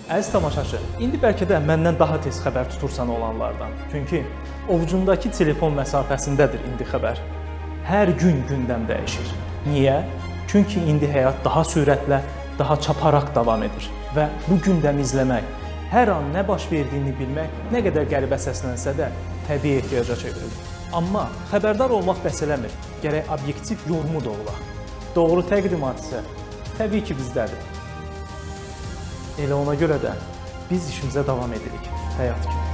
Əziz tamaşaçı, indi bəlkə də məndən daha tez xəbər tutursan olanlardan. Çünki ovucundakı telefon məsafəsindədir indi xəbər. Hər gün gündəm dəyişir. Niyə? Çünki indi həyat daha sürətlə, daha çaparaq davam edir. Və bu gündəmi izləmək, hər an nə baş verdiyini bilmək nə qədər qəribə səslənsə də təbii ehtiyaca çevrilir. Amma xəbərdar olmaq bəs eləmir, gərək obyektiv yorumu da ola. Doğru təqdimat isə təbii ki bizdədir. Elə ona görə də biz işimizə davam edirik, həyat kimi.